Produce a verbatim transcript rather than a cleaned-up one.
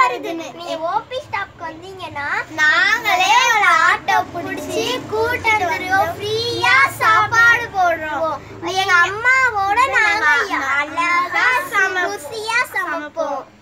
வருதுன்னு. நீங்க ஓபி ஸ்டாப்க்கு வந்தீங்கன்னா நாங்களே ஒரு ஆட்டோ பிடிச்சி கூட்டிட்டு வருவோம். ஃப்ரீயா சாப்பாடு போடுறோம். எங்க அம்மாவோட நாங்க அழகா ருசியா சமைப்போம்.